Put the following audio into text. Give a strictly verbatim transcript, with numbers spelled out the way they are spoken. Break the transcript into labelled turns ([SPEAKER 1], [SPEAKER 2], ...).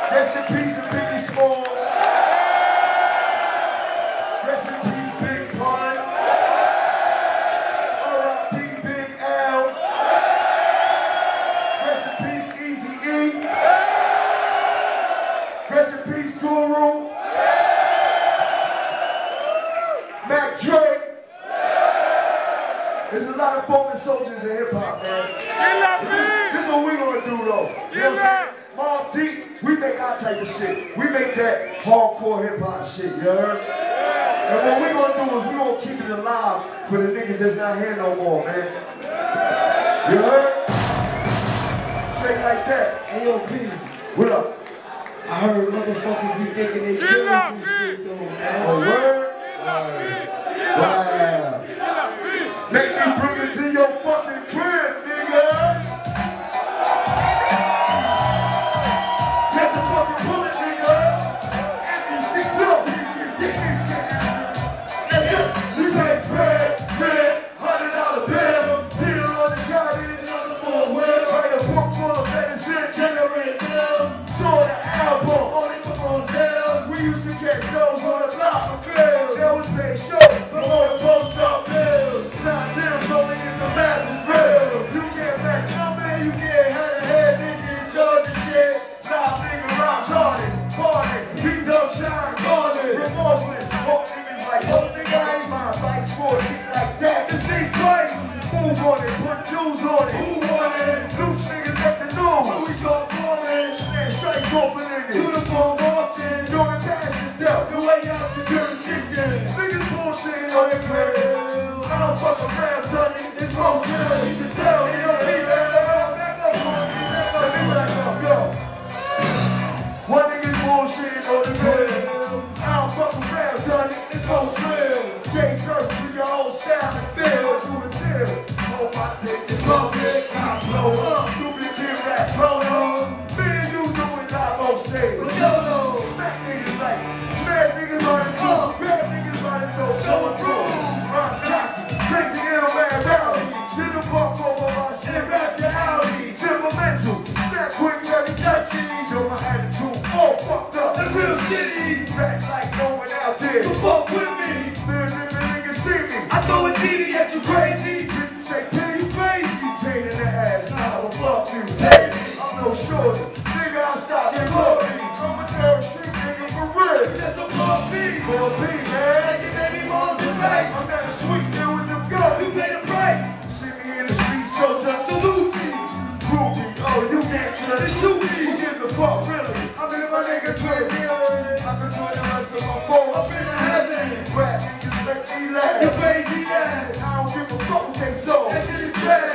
[SPEAKER 1] Rest in peace to Biggie Smalls. Rest in peace, Big Pun. R I P Big L. Rest in peace, Eazy-E. Rest in peace, Guru. Mac Dre. There's a lot of fallen soldiers in hip hop, man. This is what we gonna do, though. You know what I'm saying? Mobb Deep, we make our type of shit. We make that hardcore hip hop shit, you heard? And what we gonna do is we gonna keep it alive for the niggas that's not here no more, man. You heard? Straight like that.
[SPEAKER 2] Hey, yo, P.
[SPEAKER 1] What up?
[SPEAKER 2] I heard motherfuckers be thinking they killing some shit, though, man.
[SPEAKER 1] Oh, word? Wow. Make me bring it to your fucking crib, nigga. Get the fucking bullet, nigga. After you sick, no, you should sick this shit. That's it. You make bread, bread, hundred dollar bills. Deal on the goddamn another four wheels. Write a book full of medicine, generate bills. Saw the album, only for Moselle. We used to catch those on the block for grills. That was paid show, but on the post up bills. Time deals only if the math is real. You can't match no man, you can't have a head nigga in charge of shit. Nah, nigga, rocks hardest, party, beat up, shine, garden, remorseless. Hope niggas like, hope nigga ain't my advice for a nigga like that. Just think twice, move on it, put jewels on it. Who on it? Loose niggas at the new. Who we so forming? Stand straight off a nigga. Uniform often, you're a passion dealt. The way out the jurisdiction. Niggas bullshit on your grill. I don't fuck around, done it. It's most good. You can tell, you don't keep it. Back up on me, let me back up, yo. One nigga's bullshit on the grill. I don't fuck around, done it. It's most real. Gay church with your whole style and feel. Do the deal. Hold my dick, it's public. I blow up. Duplicate rap, blow up. Me and you do it live on stage. Yo, smack niggas like, smack niggas on the toe. Grab niggas by the door. So approved. Rhymes cocky. Crazy little man rowdy. Get the fuck over my shit. Rap your Audi. Temperamental. Snap quick, very touchy. Yo, my attitude all fucked up. The real shitty. Rap like no one out there. You fuck with me. Little nigga niggas see me. I throw a T V at you crazy. Bitches say, kill you crazy. Pain in the ass. Nah, I'll fuck you. Hey, I'm no shorty. Nigga, I'll stop your glory. I'm a third street nigga for real. That's a Mobb Deep. Mobb Deep, man. Like your baby moms and rights. I'm not a sweet deal with them guns. You pay the price. You see me in the street, soldier. Salute me. Groovy. Oh, you can't shut it. Shoot me. Who gives a fuck, really? I'm in my nigga twin dealing. I can join the rest of my phone. Up in the heaven. Rap niggas make me laugh. You crazy ass. I don't give a fuck what they sold. That shit is trash.